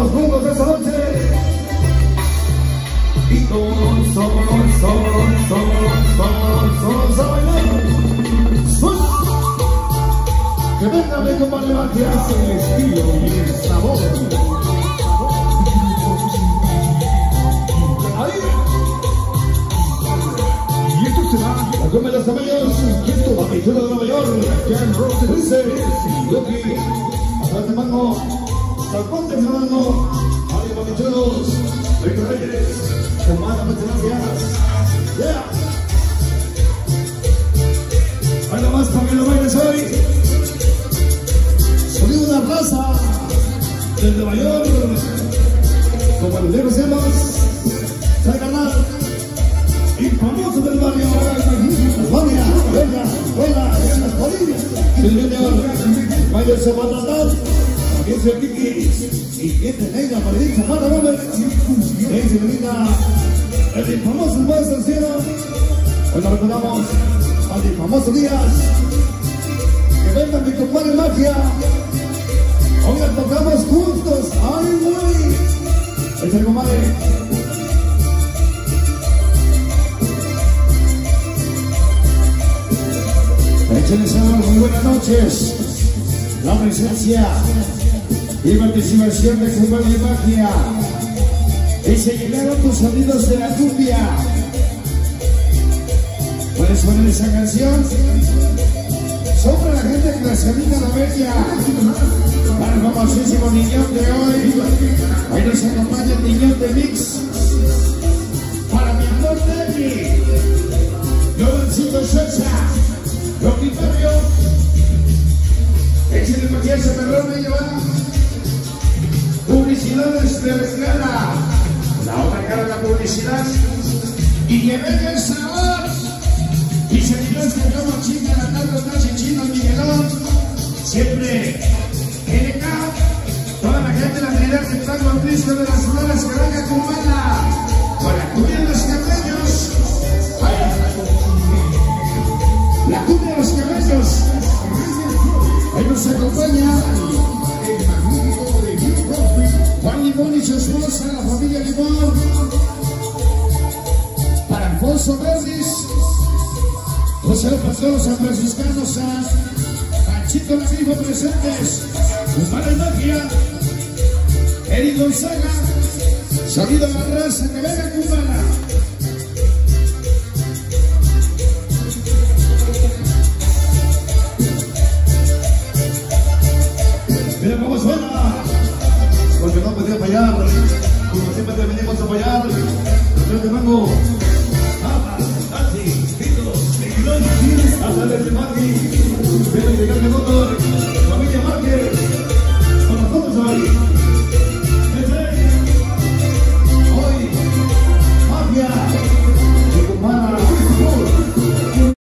los mundos de esta noche. Y todos a bailar. Que venga mi compadre Magia, el estilo y el sabor. Ahí. Y esto será la come de los tamaños. Aventura de Nueva York. Jan Rose, Luce, Loki, atrás de Mango, Salponte Fernando, Mario Papichuelos, Víctor Reyes, Comanda Mercenarias. Yeah. Hay nada más para que lo bailes hoy. Sonido de la raza del Nueva York, como el negro Celos, trae canal y famoso del barrio. España, venga, las polillas. El Junior, Mayo Zapatatal, también se Kiki, y este negra, Maridita, Mara Gómez, Daisy Melina, el famoso Más del Cielo. Hoy nos recordamos al famoso Díaz. Que venga mi compadre Magia. Hoy la tocamos juntos. ¡Ay, güey! Es el compadre. Échenle sabor, muy buenas noches. La presencia y participación de compadre Magia. Y se llegaron tus sonidos de la cumbia. ¿Puedes poner esa canción? Sobre la gente que la Sabina la Bella. Para el famosísimo Niñón de hoy. Hoy nos acompaña el Niñón de Mix. Para mi amor Terry. Jovencito Sosa. Rocky Fabio. Échale maquillaje, perdón, me lleva. Publicidades de Escala. La otra cara de la publicidad. Y que venga el sabor. Y seguidores que como chica, la tarde, noche, chino, Miguelón. Siempre NK. Toda la gente de la Trinidad que está con Cristo de las Flores que venga con bala. Para cubrir los cabellos. La cumbia de los cabellos. Ahí nos acompaña el magnífico de Juan Limón y su esposa, la familia Limón. Para Alfonso Verdis, José los Pastores San Franciscanos, Panchito la misma presentes, para el Magia, Eric Gonzaga, sonido de la raza, que venga cubana. Mira cómo suena, porque no podía fallar, como siempre te venimos a fallar, el de Mango, Ama, Tati, Pitos, Miguelón, hasta el de Magi.